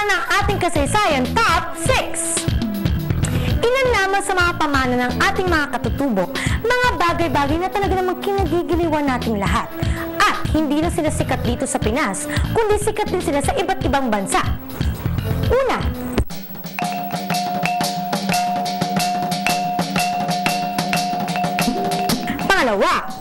ng ating kasaysayan Top 6. Ilan lamang sa mga pamana ng ating mga katutubo, mga bagay-bagay na talaga namang kinagigiliwan nating lahat. At hindi na sila sikat dito sa Pinas, kundi sikat din sila sa iba't ibang bansa. Una, pangalawa,